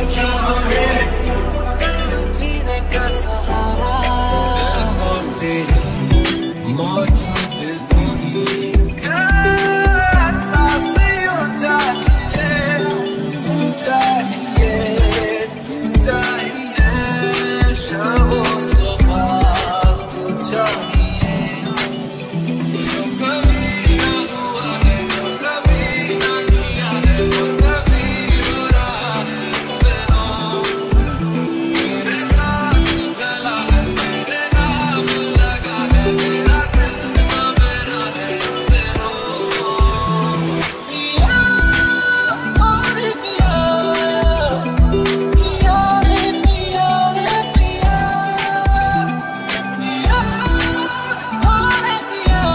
चाहे जीने का सहारा तेरी मौजूदगी का एहसास यूं चाहिए, तू चाहिए, तू चाहिए, शामों सुबह तू चाहिए, जो कभी ना हुआ है, जो कभी ना किया है, वो सभी हो रहा है बिना तेरे साथ चला है, तेरे नाम लगा है, तेरा दिल ना मेरा है बिना पिया और पिया पिया रे पिया रे पिया पिया और पिया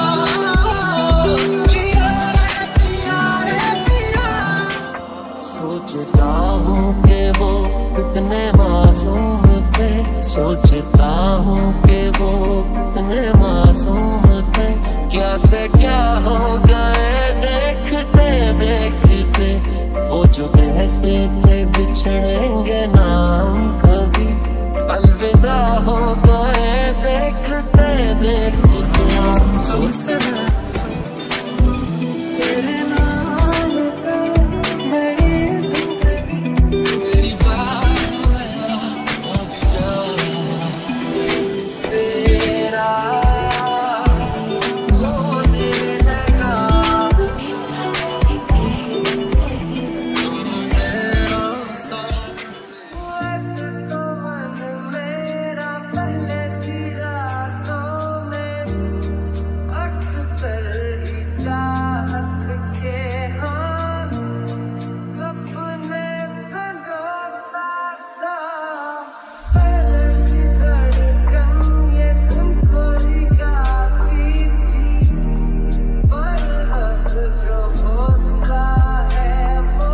पिया रे पिया रे पिया। सोचता हूँ कि वो कितने मासूम थे, सोचता हूँ कि वो कितने मासूम थे, क्या से क्या हो गए देखते देखते, वो जो कहते थे बिछड़ेंगे ना हम कभी, अलविदा हो गए देखते देखते। सोचना तेरे नाम पे मेरी जिंदगी, मेरी बात मेरा अब जा तेरा होने लगा, मेरा साथ तो मन मेरा पहले की रातों में अक्सर ही चाहत के हाँ सपने संजोता था, पहले की धड़कन ये तुमको ही गाती थी, पर अब जो होता है वो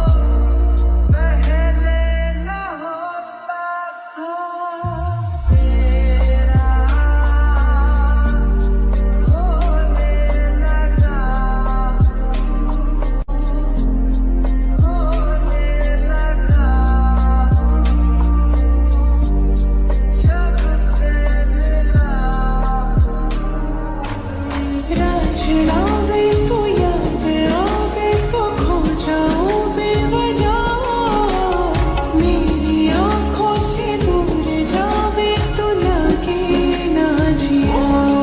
पहले न होता था, तेरा होने लगा, होने लगा, जब से मिला राजड़ावे तो याद आवे तो खो जाऊं बेवजह, मेरी आंखों से दूर जावे तो लगे ना जिया,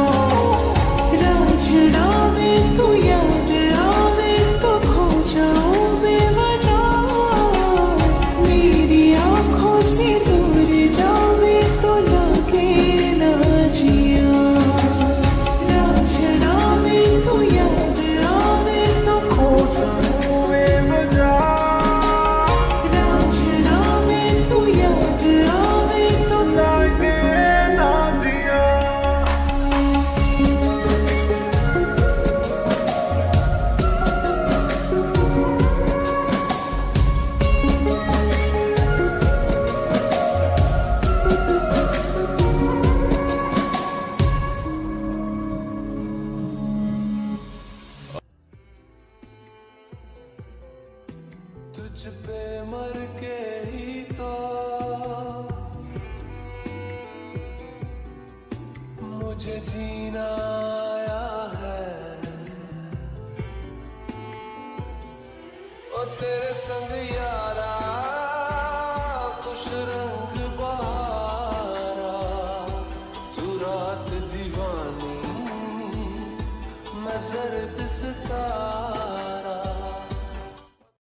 राजड़ावे तो याद आवे तो खो जाऊं बेवजह, मेरी आंखों से दूर जावे तो लगे ना जिया, राजड़ावे तो याद आवे तो खो जाऊं बेवजह, राजड़ावे तो याद आवे तो लगे ना जिया। तुझ पे मर के ही तो मुझे जीना आया है, ओ तेरे संग यारा खुश रंग बहारा, तू रात दीवानी मैं जर्द सितारा,